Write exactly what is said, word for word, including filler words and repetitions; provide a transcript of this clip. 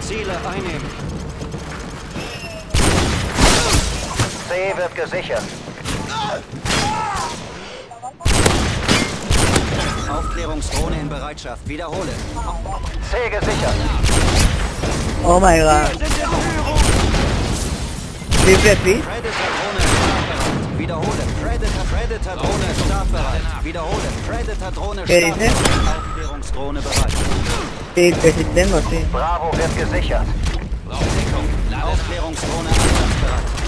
Ziele einnehmen. C wird gesichert. Aufklärungsdrohne in Bereitschaft. Wiederhole. C gesichert. Oh mein Gott. Wir sind in Führung. Wie wird wie? Predator-Drohne startbereit. Wiederhole. Predator, Predator-Drohne startbereit. Wiederhole. Predator-Drohne ¿Qué dice? startbereit. Aufklärungsdrohne bereit. Sí, que sí tengo, sí. Bravo wird gesichert. Aufklärungsdrohne einsatzbereit.